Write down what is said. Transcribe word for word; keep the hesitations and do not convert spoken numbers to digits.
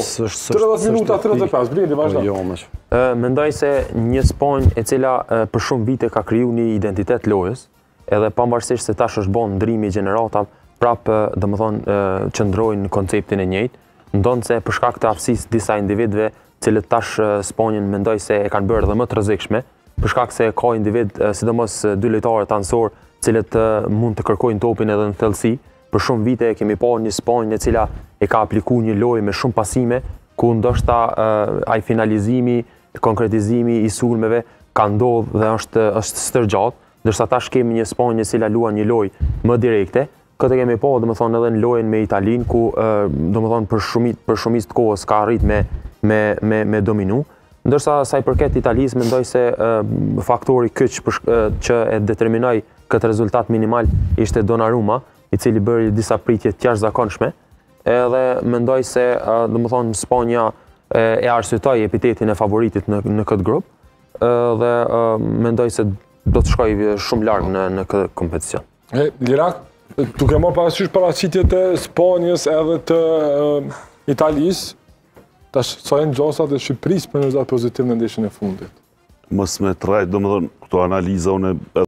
tridhjetë minuta, tridhjetë e pesë, Blendi, vazhdo. Jo, më Mendoj se një Spanjë e cila për shumë vite ka kriju një identitet lojës, edhe pavarësisht se tash është bon ndrimi i gjenerata, prapë domethënë qëndrojnë në konceptin e njëjtë, ndonë se për shkak të aftësisë disa individëve, cilët tash Spanjën mendoj se e kanë bërë edhe më të rrezikshme, për shkak se ka individ, sidomos dy lojtarë të anësor, cilët mund të kërkojnë topin edhe në thellësi. Për shumë vite kemi pa një Spanjë e cila e ka aplikuar një lojë me shumë pasime, ku ndoshta ai finalizimi, konkretizimi i sulmeve ka ndodhur dhe është është stërgjatë, ndërsa tash kemi një Spanjë e cila luan një lojë më direkte. Këtë kemi pa, domethënë edhe në lojën me Italinë, ku domethënë për shumit për shumicë të kohës ka arrit me me me me dominu. Ndërsa sa i përket Italisë, mendoj se faktori kyç që e determinoi këtë rezultat minimal ishte Donnarumma, i cili bëri disa pritje të jashtëzakonshme, edhe mendoj se domethënë Spanja e arsyetoi epitetin e favoritit në në këtë grup, dhe mendoj se do të shkojë shumë larg në në këtë kompeticion. E Lirak, duke marrë parasysh paraqitjet e Spanjës edhe të Italisë, tash sa janë gjosat e Shqipërisë për rezultat pozitiv në ndeshjen e fundit. Mos me trajt, domethënë këto analiza unë